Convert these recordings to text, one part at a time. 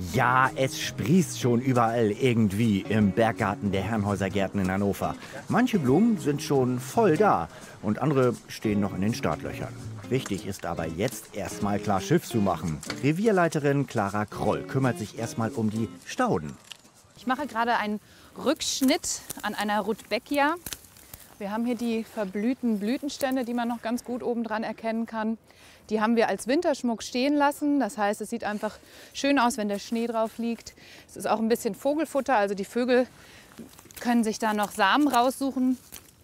Ja, es sprießt schon überall irgendwie im Berggarten der Herrenhäuser Gärten in Hannover. Manche Blumen sind schon voll da und andere stehen noch in den Startlöchern. Wichtig ist aber jetzt erstmal klar Schiff zu machen. Revierleiterin Clara Kroll kümmert sich erstmal um die Stauden. Ich mache gerade einen Rückschnitt an einer Rudbeckia. Wir haben hier die verblühten Blütenstände, die man noch ganz gut obendran erkennen kann. Die haben wir als Winterschmuck stehen lassen. Das heißt, es sieht einfach schön aus, wenn der Schnee drauf liegt. Es ist auch ein bisschen Vogelfutter, also die Vögel können sich da noch Samen raussuchen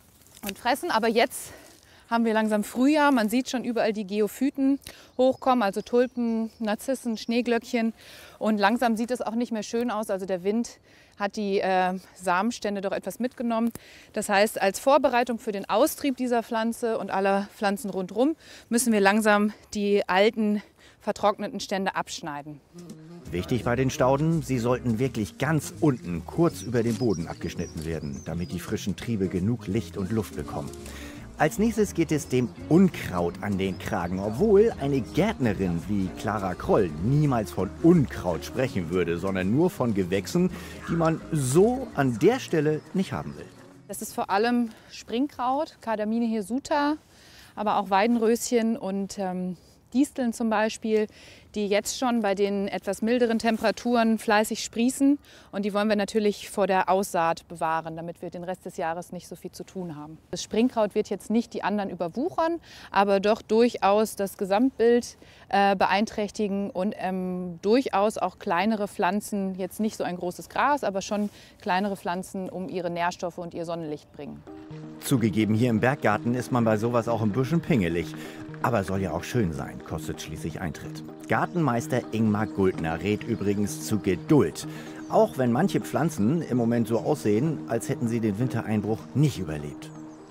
und fressen. Aber jetzt haben wir langsam Frühjahr. Man sieht schon überall die Geophyten hochkommen, also Tulpen, Narzissen, Schneeglöckchen. Und langsam sieht es auch nicht mehr schön aus. Also der Wind hat die Samenstände doch etwas mitgenommen. Das heißt, als Vorbereitung für den Austrieb dieser Pflanze und aller Pflanzen rundherum müssen wir langsam die alten, vertrockneten Stände abschneiden. Wichtig bei den Stauden, sie sollten wirklich ganz unten, kurz über dem Boden abgeschnitten werden, damit die frischen Triebe genug Licht und Luft bekommen. Als nächstes geht es dem Unkraut an den Kragen, obwohl eine Gärtnerin wie Clara Kroll niemals von Unkraut sprechen würde, sondern nur von Gewächsen, die man so an der Stelle nicht haben will. Das ist vor allem Springkraut, Cardamine hirsuta, aber auch Weidenröschen und Disteln zum Beispiel, die jetzt schon bei den etwas milderen Temperaturen fleißig sprießen. Und die wollen wir natürlich vor der Aussaat bewahren, damit wir den Rest des Jahres nicht so viel zu tun haben. Das Springkraut wird jetzt nicht die anderen überwuchern, aber doch durchaus das Gesamtbild beeinträchtigen und durchaus auch kleinere Pflanzen, jetzt nicht so ein großes Gras, aber schon kleinere Pflanzen um ihre Nährstoffe und ihr Sonnenlicht bringen. Zugegeben, hier im Berggarten ist man bei sowas auch ein bisschen pingelig. Aber soll ja auch schön sein, kostet schließlich Eintritt. Gartenmeister Ingmar Guldner rät übrigens zu Geduld. Auch wenn manche Pflanzen im Moment so aussehen, als hätten sie den Wintereinbruch nicht überlebt.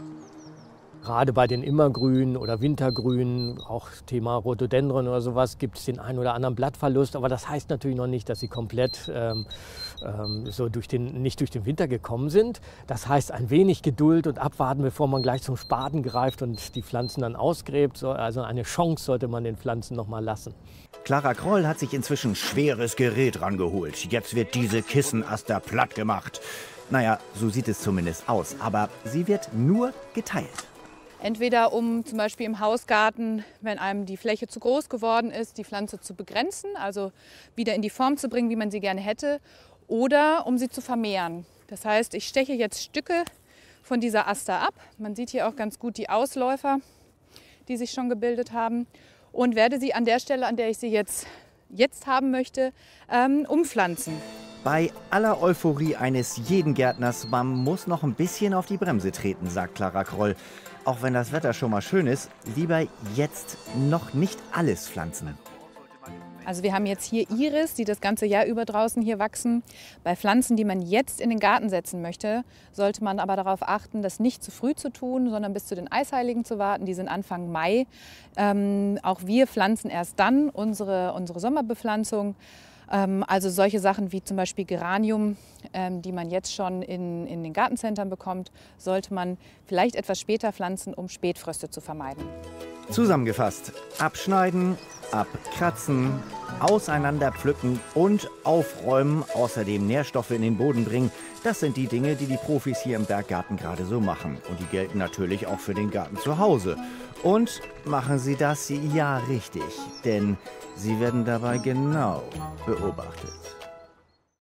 Gerade bei den Immergrünen oder Wintergrünen, auch Thema Rhododendron oder sowas, gibt es den einen oder anderen Blattverlust. Aber das heißt natürlich noch nicht, dass sie komplett so nicht durch den Winter gekommen sind. Das heißt, ein wenig Geduld und abwarten, bevor man gleich zum Spaten greift und die Pflanzen dann ausgräbt. Also eine Chance sollte man den Pflanzen noch mal lassen. Clara Kroll hat sich inzwischen schweres Gerät rangeholt. Jetzt wird diese Kissenaster platt gemacht. Naja, so sieht es zumindest aus. Aber sie wird nur geteilt. Entweder um zum Beispiel im Hausgarten, wenn einem die Fläche zu groß geworden ist, die Pflanze zu begrenzen, also wieder in die Form zu bringen, wie man sie gerne hätte, oder um sie zu vermehren. Das heißt, ich steche jetzt Stücke von dieser Aster ab. Man sieht hier auch ganz gut die Ausläufer, die sich schon gebildet haben, und werde sie an der Stelle, an der ich sie jetzt haben möchte, umpflanzen. Bei aller Euphorie eines jeden Gärtners, man muss noch ein bisschen auf die Bremse treten, sagt Clara Kroll. Auch wenn das Wetter schon mal schön ist, lieber jetzt noch nicht alles pflanzen. Also wir haben jetzt hier Iris, die das ganze Jahr über draußen hier wachsen. Bei Pflanzen, die man jetzt in den Garten setzen möchte, sollte man aber darauf achten, das nicht zu früh zu tun, sondern bis zu den Eisheiligen zu warten. Die sind Anfang Mai. Auch wir pflanzen erst dann unsere Sommerbepflanzung. Also solche Sachen wie zum Beispiel Geranium, die man jetzt schon in den Gartencentern bekommt, sollte man vielleicht etwas später pflanzen, um Spätfröste zu vermeiden. Zusammengefasst: Abschneiden, abkratzen, auseinander pflücken und aufräumen, außerdem Nährstoffe in den Boden bringen. Das sind die Dinge, die die Profis hier im Berggarten gerade so machen. Und die gelten natürlich auch für den Garten zu Hause. Und machen Sie das ja richtig, denn Sie werden dabei genau beobachtet.